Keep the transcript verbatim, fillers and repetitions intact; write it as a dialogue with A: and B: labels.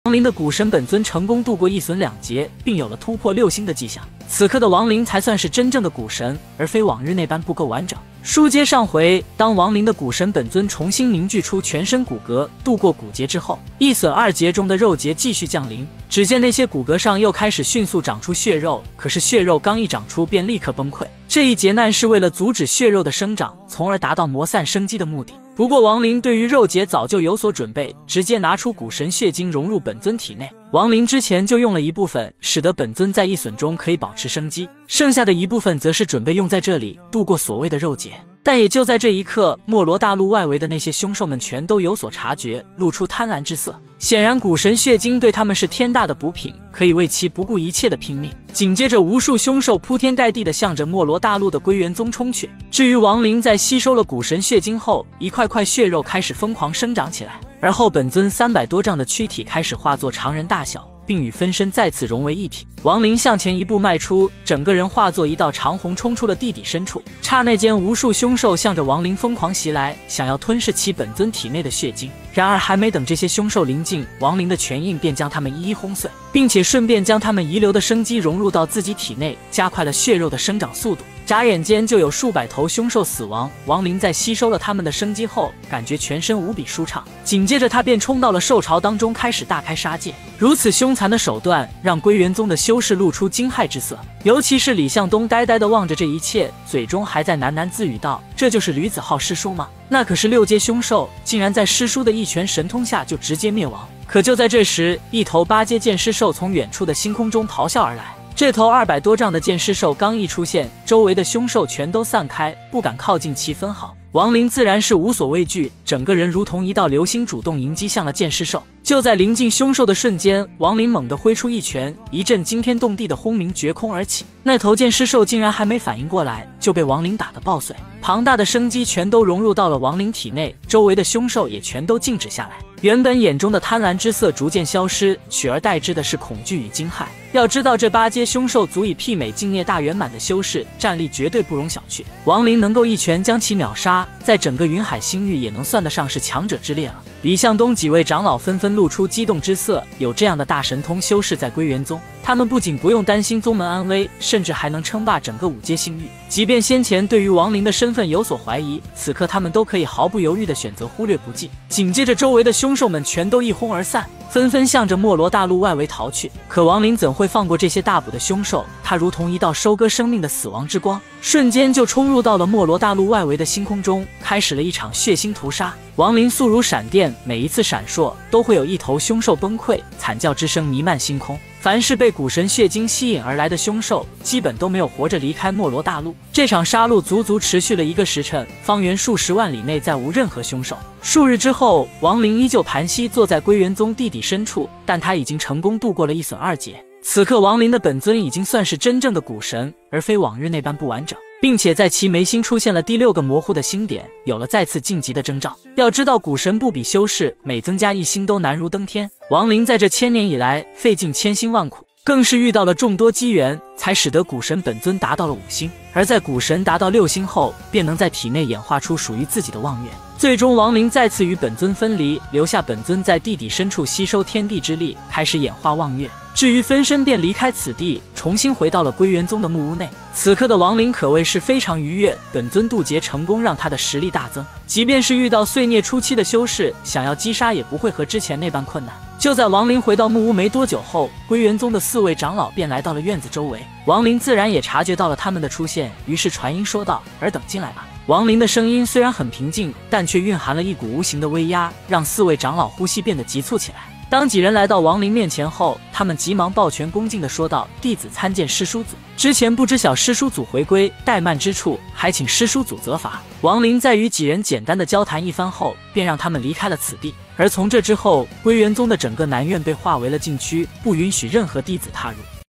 A: 亡灵的古神本尊成功度过一损两劫，并有了突破六星的迹象。此刻的亡灵才算是真正的古神，而非往日那般不够完整。书接上回，当亡灵的古神本尊重新凝聚出全身骨骼，度过骨劫之后，一损二劫中的肉劫继续降临。只见那些骨骼上又开始迅速长出血肉，可是血肉刚一长出便立刻崩溃。这一劫难是为了阻止血肉的生长，从而达到磨散生机的目的。不过亡灵对于肉劫早就有所准备，直接拿出古神血精融入本尊体内。亡灵之前就用了一部分，使得本尊在一损中可以保持生机，剩下的一部分则是准备用在这里度过所谓的肉劫。但也就在这一刻，莫罗大陆外围的那些凶兽们全都有所察觉，露出贪婪之色。显然古神血精对他们是天大的补品，可以为其不顾一切的拼命。紧接着无数凶兽铺天盖地地向着莫罗大陆的归元宗冲去。至于亡灵在吸收了古神血精后，一块块血肉开始疯狂生长起来，而后本尊三百多丈的躯体开始化作常人大小，并与分身再次融为一体。亡灵向前一步迈出，整个人化作一道长虹冲出了地底深处。刹那间，无数凶兽向着亡灵疯狂袭来，想要吞噬其本尊体内的血精。然而还没等这些凶兽临近，亡灵的拳印便将他们一一轰碎，并且顺便将他们遗留的生机融入到自己体内，加快了血肉的生长速度。眨眼间就有数百头凶兽死亡，亡灵在吸收了他们的生机后，感觉全身无比舒畅。紧接着他便冲到了兽巢当中，开始大开杀戒。如此凶残的手段让归元宗的修士露出惊骇之色，尤其是李向东呆呆地望着这一切，嘴中还在喃喃自语道：这就是吕子浩师叔吗？那可是六阶凶兽，竟然在师叔的一拳神通下就直接灭亡。可就在这时，一头八阶剑狮兽从远处的星空中咆哮而来。这头二百多丈的剑狮兽刚一出现，周围的凶兽全都散开，不敢靠近其分毫。亡灵自然是无所畏惧，整个人如同一道流星主动迎击向了剑狮兽。就在临近凶兽的瞬间，亡灵猛地挥出一拳，一阵惊天动地的轰鸣绝空而起。那头剑狮兽竟然还没反应过来，就被亡灵打得爆碎，庞大的生机全都融入到了亡灵体内，周围的凶兽也全都静止下来。原本眼中的贪婪之色逐渐消失，取而代之的是恐惧与惊骇。要知道，这八阶凶兽足以媲美境界大圆满的修士，战力绝对不容小觑。亡灵能够一拳将其秒杀，在整个云海星域也能算得上是强者之列了。李向东几位长老纷纷露出激动之色，有这样的大神通修士在归元宗，他们不仅不用担心宗门安危，甚至还能称霸整个五阶星域。即便先前对于亡灵的身份有所怀疑，此刻他们都可以毫不犹豫地选择忽略不计。紧接着周围的凶兽们全都一哄而散，纷纷向着莫罗大陆外围逃去。可亡灵怎会放过这些大捕的凶兽？他如同一道收割生命的死亡之光，瞬间就冲入到了莫罗大陆外围的星空中，开始了一场血腥屠杀。亡灵速如闪电，每一次闪烁都会有一头凶兽崩溃，惨叫之声弥漫星空。凡是被古神血精吸引而来的凶兽，基本都没有活着离开莫罗大陆。这场杀戮足足持续了一个时辰，方圆数十万里内再无任何凶兽。数日之后，亡灵依旧盘膝坐在归元宗地底深处，但他已经成功度过了一损二劫。此刻亡灵的本尊已经算是真正的古神，而非往日那般不完整，并且在其眉心出现了第六个模糊的星点，有了再次晋级的征兆。要知道古神不比修士，每增加一星都难如登天。亡灵在这千年以来费尽千辛万苦，更是遇到了众多机缘，才使得古神本尊达到了五星。而在古神达到六星后，便能在体内演化出属于自己的望月。最终亡灵再次与本尊分离，留下本尊在地底深处吸收天地之力，开始演化望月。至于分身便离开此地，重新回到了归元宗的木屋内。此刻的亡灵可谓是非常愉悦，本尊渡劫成功让他的实力大增，即便是遇到碎孽初期的修士，想要击杀也不会和之前那般困难。就在亡灵回到木屋没多久后，归元宗的四位长老便来到了院子周围，亡灵自然也察觉到了他们的出现，于是传音说道：尔等进来吧。亡灵的声音虽然很平静，但却蕴含了一股无形的威压，让四位长老呼吸变得急促起来。当几人来到亡灵面前后，他们急忙抱拳恭敬地说道：弟子参见师叔祖，之前不知晓师叔祖回归，怠慢之处，还请师叔祖责罚。亡灵在与几人简单的交谈一番后，便让他们离开了此地。而从这之后，归元宗的整个南院被划为了禁区，不允许任何弟子踏入。